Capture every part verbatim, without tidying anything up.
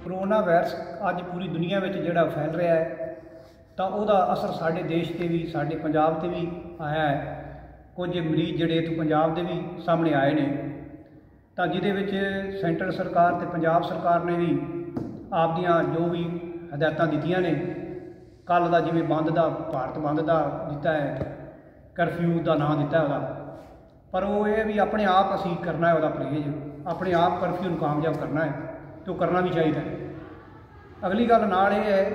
Corona virus अज पूरी दुनिया में जोड़ा फैल रहा है तो वह असर साढ़े देश से भी साढ़े पंजाब से भी आया है। कुछ मरीज जोड़े इतों पंजाब के भी सामने आए ने तो जिदे सेंट्रल सरकार ते पंजाब सरकार ने भी आप दियां जो भी हदायतां दित्तियां ने। कल का जिवें बंद का भारत बंद का दिता है, करफ्यू का नाम दिता है वह, पर वो ये भी अपने आप असी करना है वह परहेज, अपने आप करफ्यू को कामयाब करना है तो करना भी चाहिए। अगली गल नाल ये है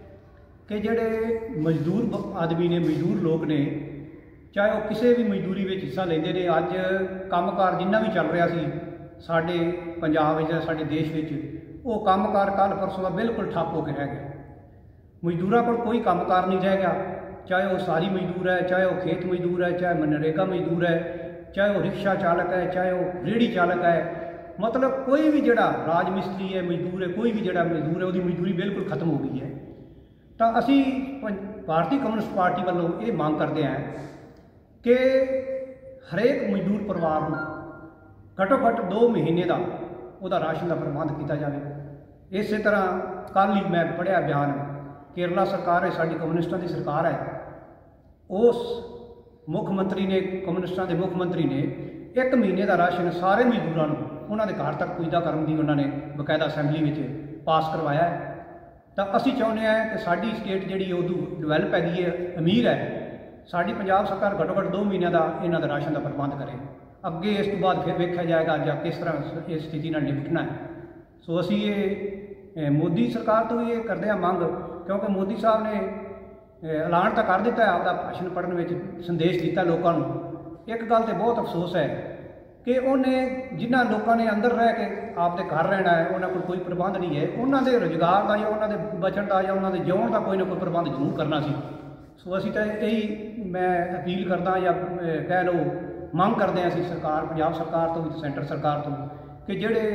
कि जोड़े मजदूर आदमी ने, मजदूर लोग ने, चाहे वह किसी भी मजदूरी में हिस्सा लेंदे ने। अज काम कार जिन्ना भी चल रहा सी साडे पंजाब या साडे देश में, वो काम कार कल परसों का बिल्कुल ठप होकर रह गया। मजदूरों को कोई काम कार नहीं रह गया, चाहे वह सारी मजदूर है, चाहे वह खेत मजदूर है, चाहे मनरेगा मजदूर है, चाहे वह रिक्शा चालक है, चाहे वह रेहड़ी चालक है। मतलब कोई भी जोड़ा राज मिस्त्री है, मजदूर है, कोई भी जोड़ा मजदूर है, उसकी मजदूरी बिल्कुल खत्म हो गई है। तो असी भारतीय कम्यूनिस्ट पार्टी वालों ये मांग करते हैं कि हरेक मजदूर परिवार को घट्टो घट्ट दो महीने का वह राशन का प्रबंध किया जाए। इस तरह कल ही मैं पढ़िया बयान, केरला सरकार है, साड़ी कम्यूनिस्टों की सरकार है, उस मुख्यमंत्री ने, कम्यूनिस्टों के मुख्यमंत्री ने एक महीने का राशन सारे मजदूरों को उन्होंने घर तक पुजदा करने की उन्होंने बकायदा असैंबली में पास करवाया है। तो असी चाहते हैं कि साड़ी स्टेट जी उदू डिवेलप हैगी है, अमीर है, साड़ी पंजाब सरकार घट्टो घट्ट दो महीनों का इन्हों का राशन का प्रबंध करे। अगे इस तो बाद फिर वेख्या जाएगा या किस तरह इस स्थिति में निपटना है। सो असी ये मोदी सरकार तो ये करते हैं मांग, क्योंकि मोदी साहब ने ऐलान तो कर दिता है, आपका भाषण पढ़ने में संदेश दिता लोगों को। एक गल तो बहुत अफसोस है कि उन्हें जिन्होंने लोगों ने अंदर रह के आपके घर रहना है, उन्होंने को कोई प्रबंध नहीं है, उन्होंने रोजगार का या उन्होंने बचन का या उन्होंने जिउण का कोई ना कोई प्रबंध जरूर करना सी। सो असी तो यही मैं अपील करदा या कह लो मांग करते हैं असी सरकार, पंजाब सरकार तो भी सेंटर सरकार तो, कि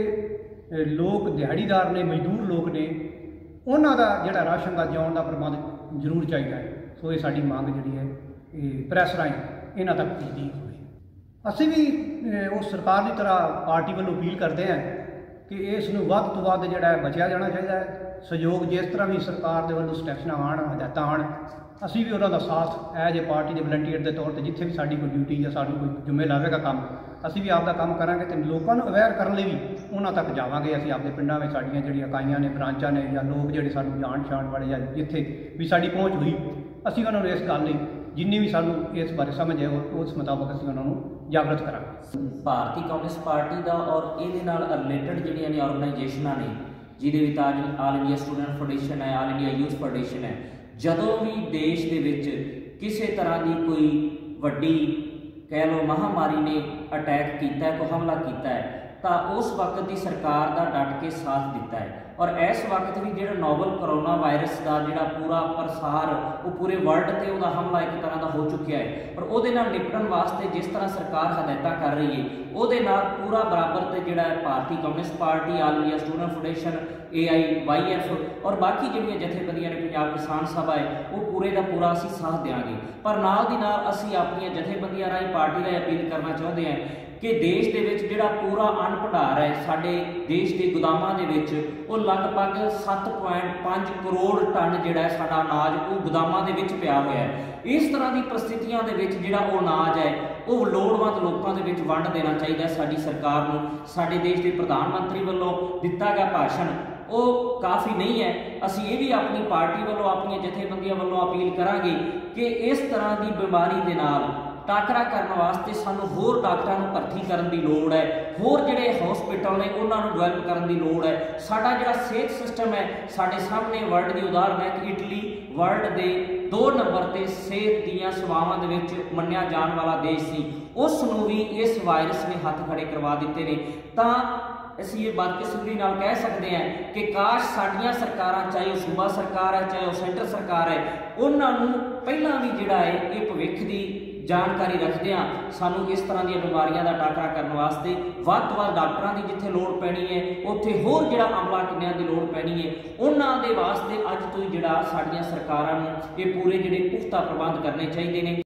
जोड़े लोग दिहाड़ीदार ने, मजदूर लोग ने, उन्हों का जोड़ा राशन का जिउण का प्रबंध जरूर चाहिए है। सो ये साड़ी मांग जी है प्रैस राही इन्हों तक पहुँचती होगी। असी भी उस सरकार की तरह पार्टी वालों अपील करते हैं कि इसनूं वध तो वध जिहड़ा है बचिया जाना चाहिए है। सहयोग जिस तरह भी सरकार के वालों स्टैप्स आण, हदायत आण, असी भी उन्होंने साथ एज ए पार्टी के वलंटियर के तौर पर जिथे भी साड़ी कोई ड्यूटी या साड़ी कोई जिम्मे लावेगा काम, असी भी आपका काम करांगे तो लोगों को अवेयर करने भी उन्होंने तक जावांगे। असी अपने पिंडों में साड़ियाँ जिहड़ियां इकाइयां ने, ब्रांचा ने, या लोग जिहड़े सानूं जाण छाण वाले या जिथे भी साड़ी पहुँच हुई, असी उन्होंने इस गल लई जिन्नी भी सानूं इस बारे समझ है उस मुताबिक असी उन्होंने जागृत करांगे। भारतीय कम्यूनिस्ट पार्टी का और ये रिलेटेड जिहड़ियां ने ऑर्गेनाइजेशनां ने, जिहदे विच आल इंडिया स्टूडेंट फेडरेशन है, आल इंडिया यूथ फेडरेशन है, जदों भी देश दे विच किसी तरह की कोई वड्डी कह लो महामारी ने अटैक किया है, कोई हमला किया है, तो उस वक्त की सरकार का डट के साथ दिता है। और इस वक्त भी जो नोवल कोरोना वायरस का जोड़ा पूरा प्रसार वो पूरे वर्ल्ड से वह हमला एक तरह का हो चुका है, और वो निपटन वास्ते जिस तरह सरकार हदायत कर रही है वो पूरा बराबर से जोड़ा भारतीय communist party, all India student federation, A I Y F और बाकी जिहड़ियां जथेबंदियां ने, पंजाब किसान सभा है, वो पूरे का पूरा असी साथ देंगे। पर नाल दी नाल असी अपनी जथेबंदियां राही पार्टी का अपील करना चाहते हैं कि देश के विच जिहड़ा पूरा अन्न भंडार है साडे देश के गोदामां दे विच, वो लगभग सत्त पॉइंट पाँच करोड़ टन जिहड़ा है साडा अनाज वो गोदामां दे विच पिया होया है। इस तरह की परिस्थितियों के विच जिहड़ा वो अनाज है वो लोड़वंद लोगों के विच वंड देना चाहिए। साडी सरकार नूं साडे देश के प्रधानमंत्री वालों दिता गया भाषण वो काफ़ी नहीं है। असी ये भी अपनी पार्टी वालों, अपनी जथेबंदियों वालों अपील करांगे कि इस तरह की बीमारी के नाल टाकरा करने वास्ते सानू होर डॉक्टरां नूं भर्ती करन दी लोड़ है, होर जिहड़े हॉस्पिटल ने उन्हां नूं डिवेलप करन दी लोड़ है। साडा जिहड़ा सेहत सिस्टम है, साडे सामने वर्ल्ड की उदाहरण है कि इटली वर्ल्ड के दो नंबर ते सेहत दीयां सेवावां दे विच मन्निया जाण वाला देश सी, उस नूं भी इस वायरस ने हत्थ खड़े करवा दिते ने। तां असीं ये बदकिस्मती नाल कह सकते हैं कि काश साडियां सरकारां, चाहे वह सूबा सरकार है, चाहे वह सेंटर सरकार है, उन्हां नूं पहिलां भी जिहड़ा है ये भविख की जानकारी रखते हैं सानू इस तरह दी बीमारियों का टाकरा करने वास्ते वध तो वध डॉक्टरों की जिथे लोड़ पैनी है उत्थे होर जिहड़ा अमला किन्नियां की लोड़ पैनी है, उन्हां दे वास्ते अज तो ही जिहड़ा साडीआं सरकारां नूं ये पूरे जिहड़े पुख्ता प्रबंध करने चाहिए ने।